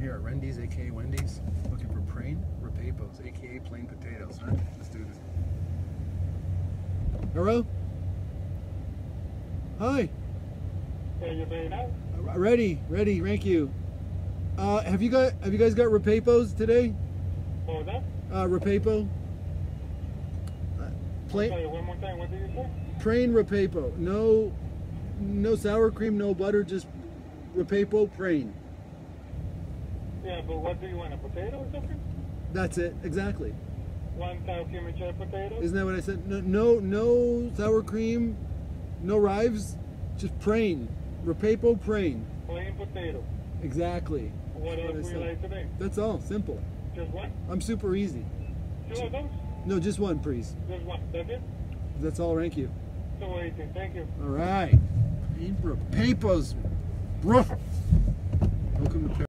here at Wendy's, aka Wendy's, looking for Prain Rapapos, aka plain potatoes. Huh? Let's do this. Hello? Hi. Are you ready now? Ready, thank you. Have you guys got Rapapos today? What was that? Rapapo. Plain. Sorry, one more time. What did you say? Prain Rapapo. No sour cream, no butter, just Rapapo Prain. Yeah, but what do you want? A potato or something? That's it, exactly. One sour cream and cherry potato? Isn't that what I said? No sour cream, no rives, just Prain. Rapapo Prain. Plain potato. Exactly. What else would you like today? That's all, simple. Just one? I'm super easy. Two of those? No, just one, please. Just one. That's it? That's all, thank you. So waiting. Thank you. All right. Rapapos. Welcome to